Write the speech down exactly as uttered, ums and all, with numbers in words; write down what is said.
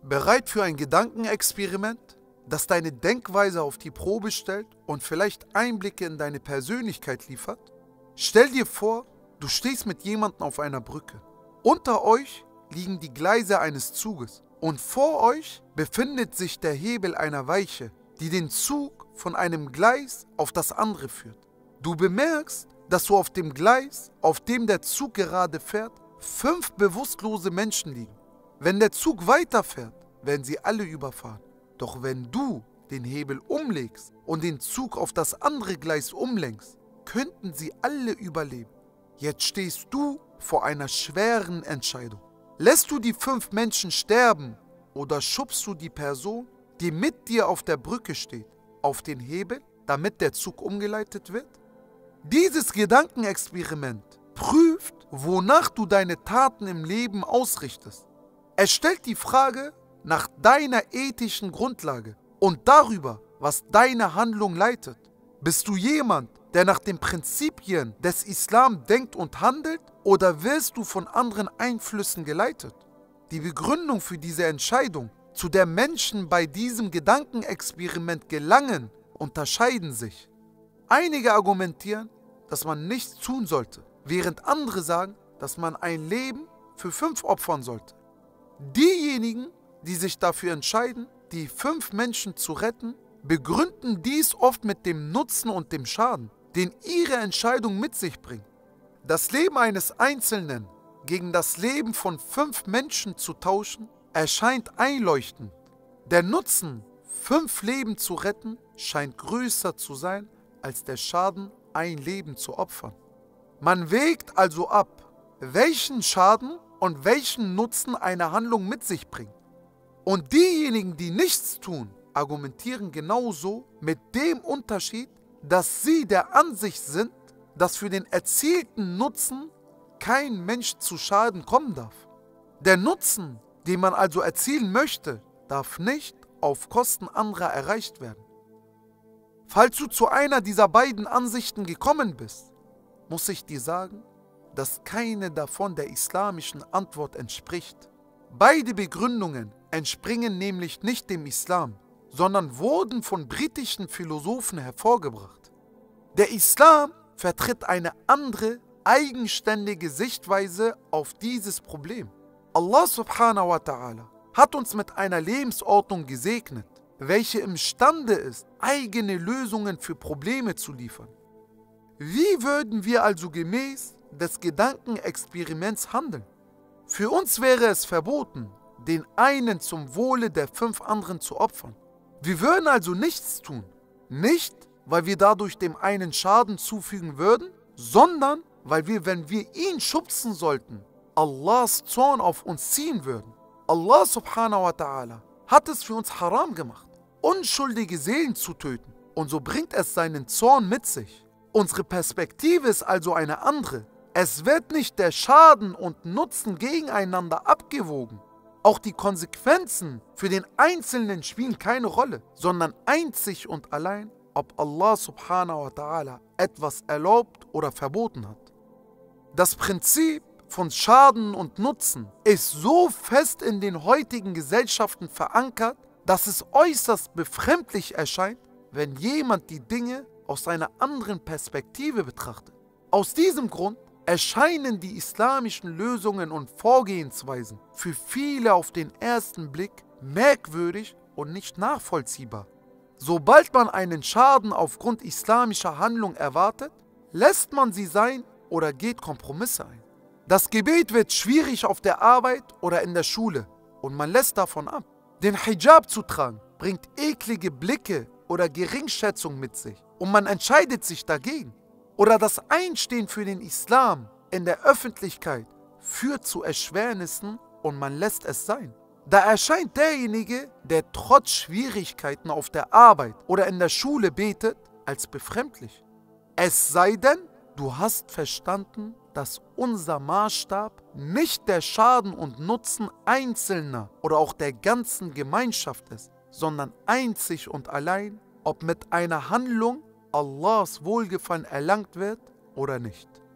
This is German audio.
Bereit für ein Gedankenexperiment, das deine Denkweise auf die Probe stellt und vielleicht Einblicke in deine Persönlichkeit liefert? Stell dir vor, du stehst mit jemandem auf einer Brücke. Unter euch liegen die Gleise eines Zuges und vor euch befindet sich der Hebel einer Weiche, die den Zug von einem Gleis auf das andere führt. Du bemerkst, dass du auf dem Gleis, auf dem der Zug gerade fährt, fünf bewusstlose Menschen liegen. Wenn der Zug weiterfährt, werden sie alle überfahren. Doch wenn du den Hebel umlegst und den Zug auf das andere Gleis umlenkst, könnten sie alle überleben. Jetzt stehst du vor einer schweren Entscheidung. Lässt du die fünf Menschen sterben oder schubst du die Person, die mit dir auf der Brücke steht, auf den Hebel, damit der Zug umgeleitet wird? Dieses Gedankenexperiment prüft, wonach du deine Taten im Leben ausrichtest. Es stellt die Frage nach deiner ethischen Grundlage und darüber, was deine Handlung leitet. Bist du jemand, der nach den Prinzipien des Islam denkt und handelt, oder wirst du von anderen Einflüssen geleitet? Die Begründung für diese Entscheidung, zu der Menschen bei diesem Gedankenexperiment gelangen, unterscheiden sich. Einige argumentieren, dass man nichts tun sollte, während andere sagen, dass man ein Leben für fünf opfern sollte. Diejenigen, die sich dafür entscheiden, die fünf Menschen zu retten, begründen dies oft mit dem Nutzen und dem Schaden, den ihre Entscheidung mit sich bringt. Das Leben eines Einzelnen gegen das Leben von fünf Menschen zu tauschen, erscheint einleuchtend. Der Nutzen, fünf Leben zu retten, scheint größer zu sein als der Schaden, ein Leben zu opfern. Man wägt also ab, welchen Schaden und welchen Nutzen eine Handlung mit sich bringt. Und diejenigen, die nichts tun, argumentieren genauso, mit dem Unterschied, dass sie der Ansicht sind, dass für den erzielten Nutzen kein Mensch zu Schaden kommen darf. Der Nutzen, den man also erzielen möchte, darf nicht auf Kosten anderer erreicht werden. Falls du zu einer dieser beiden Ansichten gekommen bist, muss ich dir sagen, dass keine davon der islamischen Antwort entspricht. Beide Begründungen entspringen nämlich nicht dem Islam, sondern wurden von britischen Philosophen hervorgebracht. Der Islam vertritt eine andere, eigenständige Sichtweise auf dieses Problem. Allah subhanahu wa ta'ala hat uns mit einer Lebensordnung gesegnet, welche imstande ist, eigene Lösungen für Probleme zu liefern. Wie würden wir also gemäß des Gedankenexperiments handeln? Für uns wäre es verboten, den einen zum Wohle der fünf anderen zu opfern. Wir würden also nichts tun, nicht weil wir dadurch dem einen Schaden zufügen würden, sondern weil wir, wenn wir ihn schubsen sollten, Allahs Zorn auf uns ziehen würden. Allah subhanahu wa ta'ala hat es für uns haram gemacht, unschuldige Seelen zu töten, und so bringt es seinen Zorn mit sich. Unsere Perspektive ist also eine andere. Es wird nicht der Schaden und Nutzen gegeneinander abgewogen. Auch die Konsequenzen für den Einzelnen spielen keine Rolle, sondern einzig und allein, ob Allah subhanahu wa ta'ala etwas erlaubt oder verboten hat. Das Prinzip von Schaden und Nutzen ist so fest in den heutigen Gesellschaften verankert, dass es äußerst befremdlich erscheint, wenn jemand die Dinge aus einer anderen Perspektive betrachtet. Aus diesem Grund erscheinen die islamischen Lösungen und Vorgehensweisen für viele auf den ersten Blick merkwürdig und nicht nachvollziehbar. Sobald man einen Schaden aufgrund islamischer Handlung erwartet, lässt man sie sein oder geht Kompromisse ein. Das Gebet wird schwierig auf der Arbeit oder in der Schule und man lässt davon ab. Den Hijab zu tragen bringt eklige Blicke oder Geringschätzung mit sich und man entscheidet sich dagegen. Oder das Einstehen für den Islam in der Öffentlichkeit führt zu Erschwernissen und man lässt es sein. Da erscheint derjenige, der trotz Schwierigkeiten auf der Arbeit oder in der Schule betet, als befremdlich. Es sei denn, du hast verstanden, dass unser Maßstab nicht der Schaden und Nutzen Einzelner oder auch der ganzen Gemeinschaft ist, sondern einzig und allein, ob mit einer Handlung Allahs Wohlgefallen erlangt wird oder nicht.